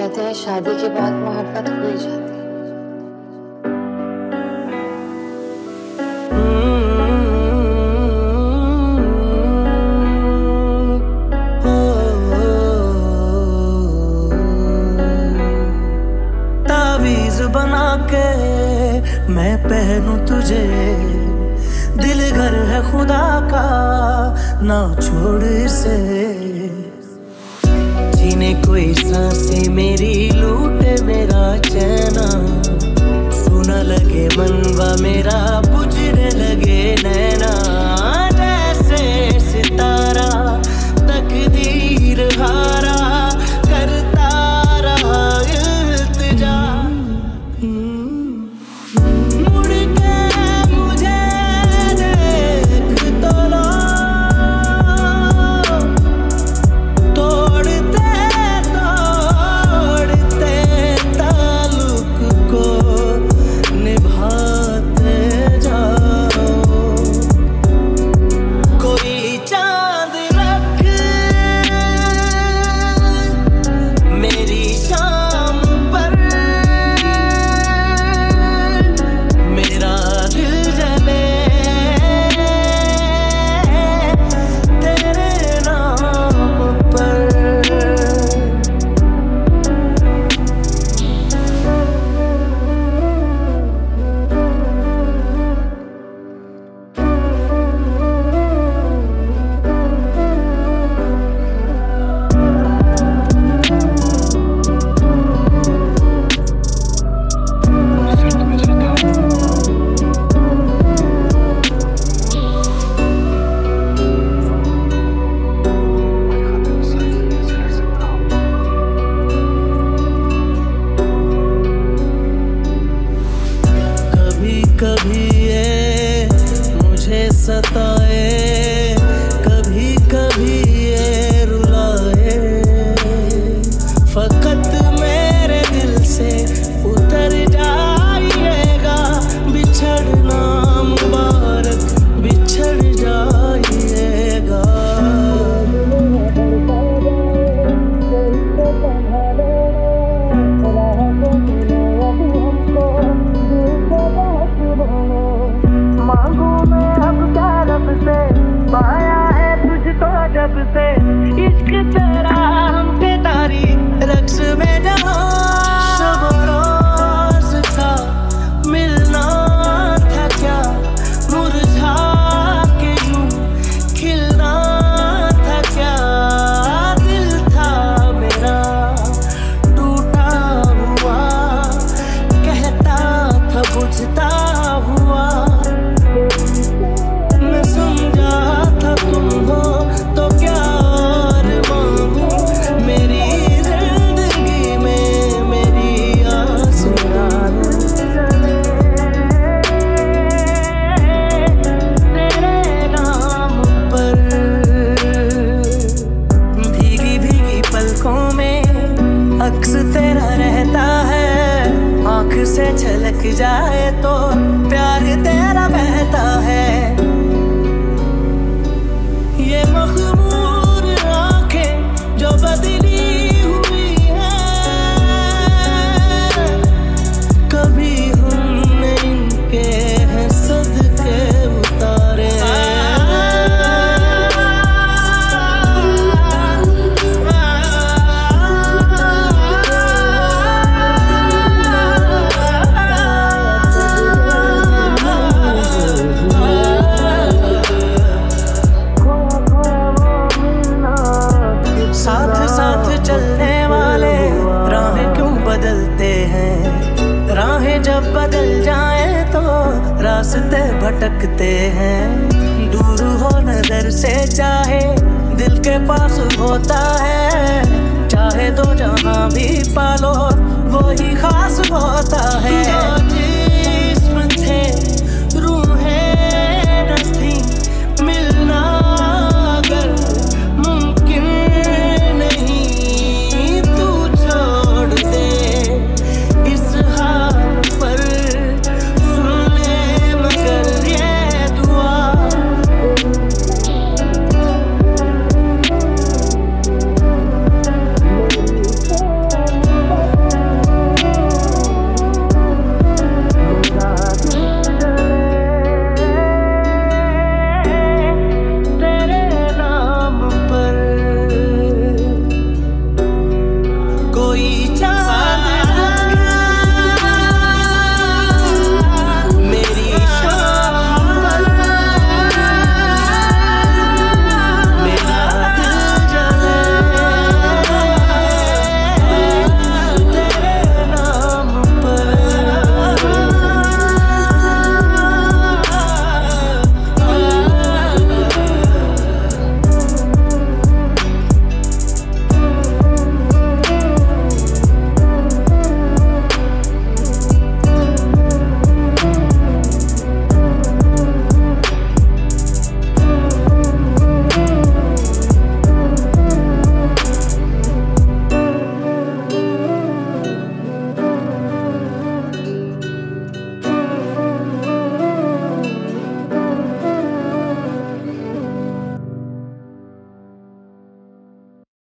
कहते हैं शादी के बाद मोहब्बत हो ही जाती है। तावीज़ बना के मैं पहनूं तुझे, दिल घर है खुदा का ना छोड़ इसे। जीने कोई सांसें मेरी लूटे मेरा चैना, सुना लगे मनवा मेरा बुझने लगे नैना। जैसे सितारा तकदीर हारा करता रहा इल्तिजा। मुड़ के मुझे देख तो लो, तोड़ते तोड़ते ताल्लुक को निभाते जाओ। कोई चांद रख मेरी शाम पर, मेरा दिल जले तेरे नाम पर। कभी कभी ये मुझे सताए, कभी कभी ये रुलाए। फकत मेरे दिल से उतर जाइएगा, बिछड़ना मुबारक बिछड़ जाइएगा। मांगू मैं अब क्या रब से, पाया है तुझको जब से। इश्क तेरा हम पे तारी रक्स में जहाँ शब रोज था, मिलना था क्या मुरझा के यूं खिलना था क्या। दिल था मेरा टूटा हुआ, कहता था बुझता हुआ। मैं समझा था तुम हो तो क्या और मांगू, मेरी जिंदगी में मेरी आसरा तेरे नाम पर। भीगी भीगी पलकों में अक्स तेरा रहता है, आँख से झलक जाए तो प्यार तेरा बहता है। ये मखमूर आंखें जो बदली हुई हैं, कभी हमने इनके हैं सदके उतारे। साथ साथ चलने वाले राहें क्यों बदलते हैं, राहें जब बदल जाएं तो रास्ते भटकते हैं। दूर हो नजर से चाहे दिल के पास होता है, चाहे तो जहां भी पालो वो ही खास होता है।